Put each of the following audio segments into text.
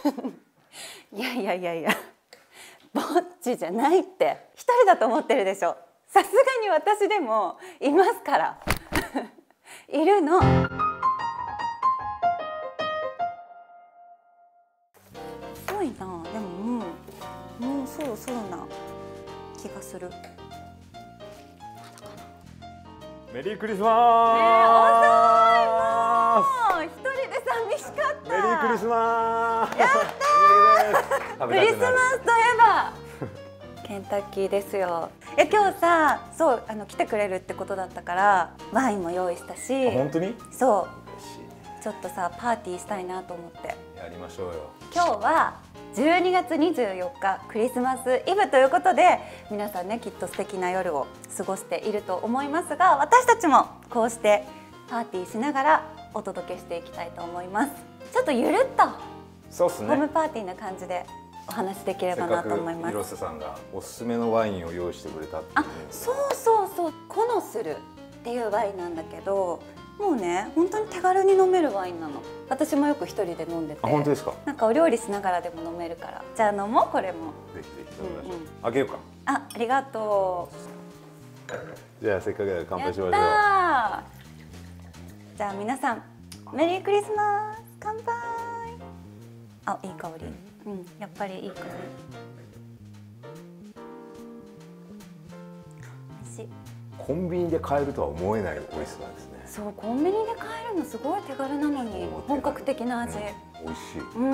いやいやいやいや、ぼっちじゃないって。一人だと思ってるでしょ。さすがに私でもいますからいるの。遅いな。でももうそろそろな気がする。 メリークリスマス。一人で寂しかった。 メリークリスマス。 やったー。クリスマスといえばケンタッキーですよ。今日さ、そう来てくれるってことだったからワインも用意したし。 本当に？ そう。ちょっとさパーティーしたいなと思って。 やりましょうよ。 今日は12月24日クリスマスイブということで、皆さんねきっと素敵な夜を過ごしていると思いますが、私たちもこうしてパーティーしながらお届けしていきたいと思います。ちょっとゆるっとそうっすね、 ホームパーティーな感じでお話できればなと思います。 広瀬さんがおすすめのワインを用意してくれたっていう。 そう。コノスルっていうワインなんだけど、もうね本当に手軽に飲めるワインなの。私もよく一人で飲んでて。 本当ですか？ なんかお料理しながらでも飲めるから。じゃあ飲もう。これもぜひぜひ飲みましょう。開けようか。 ありがとう。じゃあせっかくだから乾杯しましょう。 じゃあ皆さんメリークリスマス。乾杯。あ、いい香り。やっぱりいい香り。美味しい。 コンビニで買えるとは思えない美味しさですね。 そう、コンビニで買えるのすごい手軽なのに本格的な味。 美味しい。 わ、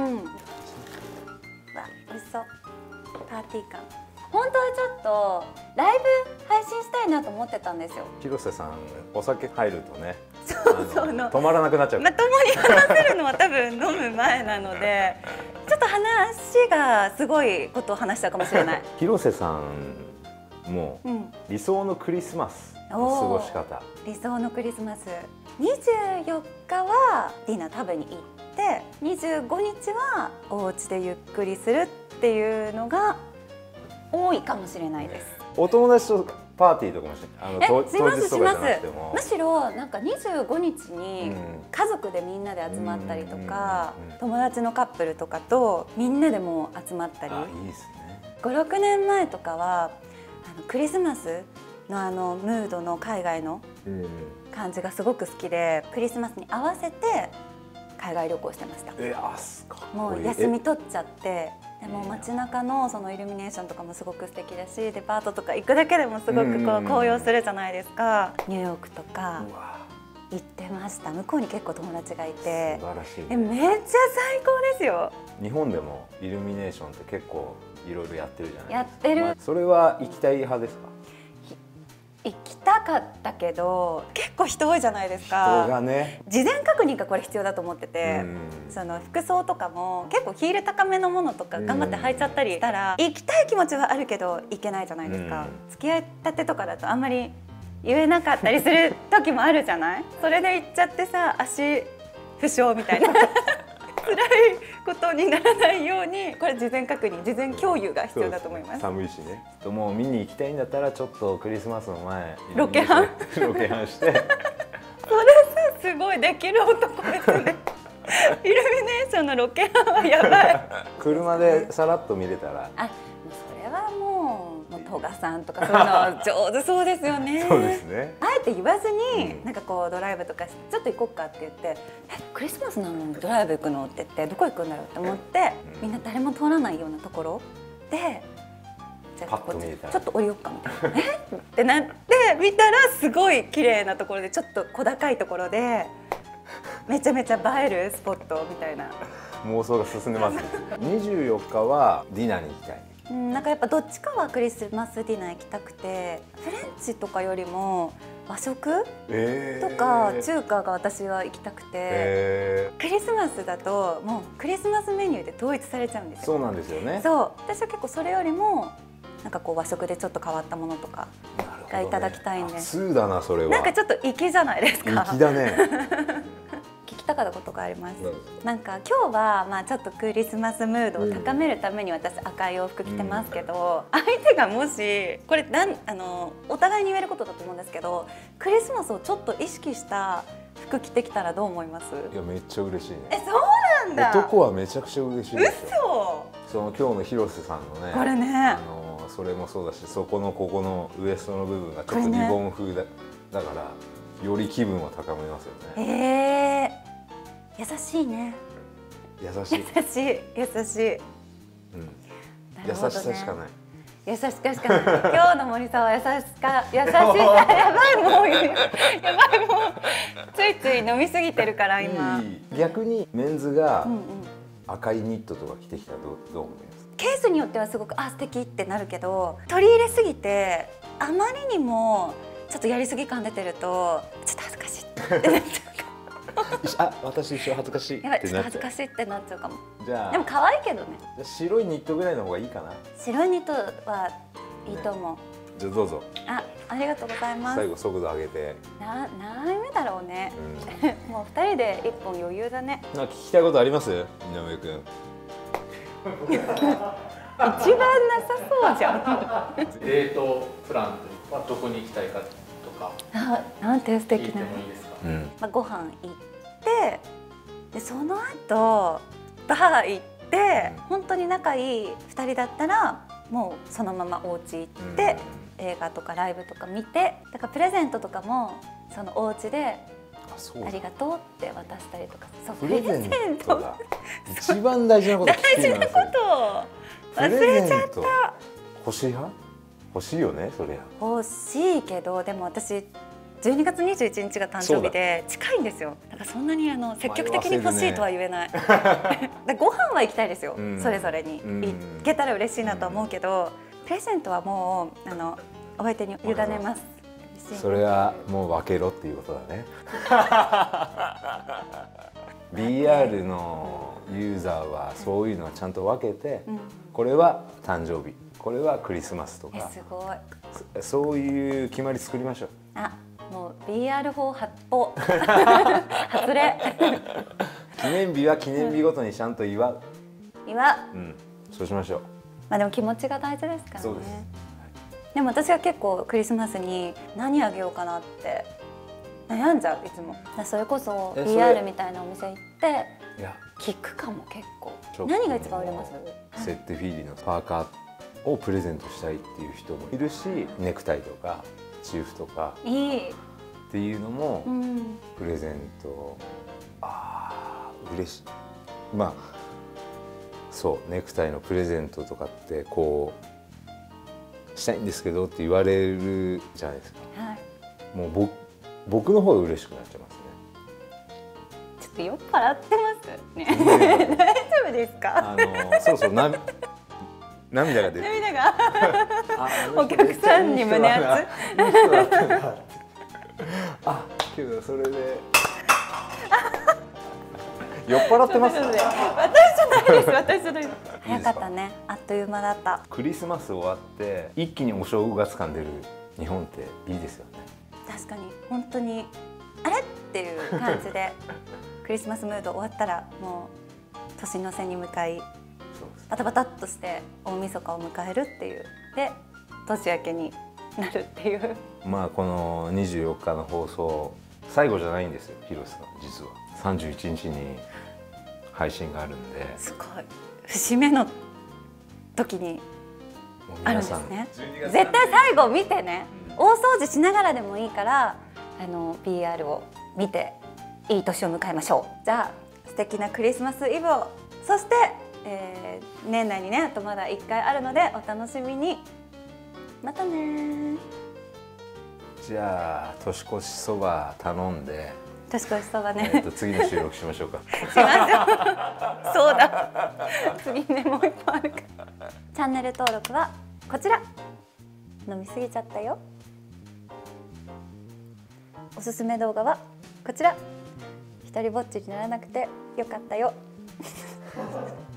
美味しそう。パーティー感。本当はちょっとライブ配信したいなと思ってたんですよ。 広瀬さんお酒入るとね、 そう止まらなくなっちゃう。 まともに話せるのは多分飲む前なのでちょっと話がすごいことを話したかもしれない。 広瀬さんも理想のクリスマスの過ごし方。 理想のクリスマス。24日はディナー食べに行って25日はお家でゆっくりするっていうのが多いかもしれないです。 お友達とパーティーとかもしますします。むしろなんか25日に家族でみんなで集まったりとか、友達のカップルとかとみんなでも集まったり。 いいですね。 5、6年前とかはクリスマスのムードの海外の感じがすごく好きで、クリスマスに合わせて海外旅行してました。もう休み取っちゃって、でも街中のそのイルミネーションとかもすごく素敵だし、デパートとか行くだけでもすごくこう高揚するじゃないですか。ニューヨークとか行ってました。向こうに結構友達がいて、 素晴らしい。 めっちゃ最高ですよ。 日本でもイルミネーションって結構いろいろやってるじゃないですか。 やってる。 それは行きたい派ですか？ 行きたかったけど結構人多いじゃないですか。 人がね。 事前確認がこれ必要だと思ってて、その服装とかも結構ヒール高めのものとか頑張って履いちゃったりしたら行きたい気持ちはあるけど行けないじゃないですか。付き合いたてとかだとあんまり言えなかったりする時もあるじゃない。それで行っちゃってさ、足負傷みたいな辛いことにならないように、これ事前確認、事前共有が必要だと思います。 寒いしね。もう見に行きたいんだったらちょっとクリスマスの前ロケハンしてそれさすごいできる男ですね。イルミネーションのロケハンはやばい。 車でさらっと見れたら。 それはもう戸賀さんとかそういうの上手そうですよね。 そうですね。 あえて言わずに、なんかこうドライブとかしてちょっと行こうかって言って「クリスマスなのにドライブ行くの?」って言って「どこ行くんだろう?」って思って、みんな誰も通らないようなところで「じゃあこっちちょっと降りようか」みたいな「えっ?」ってなって見たらすごい綺麗なところで、ちょっと小高いところでめちゃめちゃ映えるスポットみたいな妄想が進んでます。24日はディナーに行きたい。 なんかやっぱどっちかはクリスマスディナー行きたくて、フレンチとかよりも和食とか中華が私は行きたくて、クリスマスだともうクリスマスメニューで統一されちゃうんですよ。 そうなんですよね。 そう、私は結構それよりもなんかこう和食でちょっと変わったものとかがいただきたいんで。 通だなそれは。 なんかちょっと粋じゃないですか。 粋だね。 聞きたかったことがあります。なんか今日はまあちょっとクリスマスムードを高めるために私赤い洋服着てますけど、相手がもしこれお互いに言えることだと思うんですけど、クリスマスをちょっと意識した服着てきたらどう思います？ いやめっちゃ嬉しいね。 そうなんだ。 男はめちゃくちゃ嬉しいですよ。 嘘。 その今日の広瀬さんのね、 これね、 それもそうだし、そこのここのウエストの部分がちょっとリボン風だからより気分は高めますよね。 優しいね。 優しい。 優しい。優しい。 優しさしかない。 優しさしかない。今日の森さんは優しさ、やばいもうついつい飲みすぎてるから今。 逆にメンズが赤いニットとか着てきたらどう思います？ ケースによってはすごく素敵ってなるけど、取り入れすぎてあまりにもちょっとやりすぎ感出てるとちょっと恥ずかしいってなっちゃうかも。 私一緒恥ずかしいってなっちゃう。ちょっと恥ずかしいってなっちゃうかも。 じゃあでも可愛いけどね。 白いニットぐらいの方がいいかな。 白いニットはいいと思う。 じゃあどうぞ。 ありがとうございます。 最後速度上げて。 何目だろうね。もう2人で1本余裕だね。 なんか聞きたいことあります？井上くん。 一番なさそうじゃん。 デートプランはどこに行きたいかとか。 なんて素敵な。 聞いてもいいですか？ ご飯行ってでその後バー行って本当に仲いい2人だったらもうそのままお家行って映画とかライブとか見て、だからプレゼントとかもそのお家でありがとうって渡したりとか。そう、 プレゼントが一番大事なこと聞きます。 大事なこと忘れちゃった。 欲しい派？欲しいよね、そりゃ。欲しいけど、でも私12月21日が誕生日で近いんですよ。だからそんなに積極的に欲しいとは言えない。ご飯は行きたいですよ、それぞれに行けたら嬉しいなと思うけど、プレゼントはもうお相手に委ねます。 それはもう分けろっていうことだね。BR のユーザーはそういうのはちゃんと分けて、これは誕生日、これはクリスマスとか、 すごいそういう決まり作りましょう。 もう BR4 発砲外れ。 記念日は記念日ごとにちゃんと祝う。そうしましょう。 でも気持ちが大事ですからね。 そうです。 でも私は結構クリスマスに何あげようかなって悩んじゃう、いつも。それこそ BR みたいなお店行って聞くかも。結構何が一番売れます？ セッテフィーリのパーカーをプレゼントしたいっていう人もいるし、ネクタイとかチーフとかっていうのもプレゼント嬉しい。そうネクタイのプレゼントとかってこうしたいんですけどって言われるじゃないですか。もう僕の方が嬉しくなっちゃいますね。 ちょっと酔っ払ってますね。大丈夫ですか？ そう涙が出る。 涙が。お客さんに胸熱。 けどそれで酔っ払ってます。 私じゃないです。私じゃないです。早かったね。あっという間だった。 クリスマス終わって一気にお正月感出る日本っていいですよね。 確かに本当にあれっていう感じでクリスマスムード終わったらもう年の瀬に向かいバタバタっとして大晦日を迎えるっていうで年明けになるっていう。 この24日の放送最後じゃないんですよ、広瀬さん。実は31日に配信があるんで。 すごい節目の時にあるんですね。絶対最後見てね。大掃除しながらでもいいからPR を見ていい年を迎えましょう。じゃあ素敵なクリスマスイブを。そして、年内にねあとまだ1回あるのでお楽しみに。またね。 じゃあ年越しそば頼んで。 年越しそばね。 次の収録しましょうか。 しましょう。そうだ。次ねもう一本あるから。チャンネル登録はこちら。飲みすぎちゃったよ。おすすめ動画はこちら。一人ぼっちにならなくてよかったよ。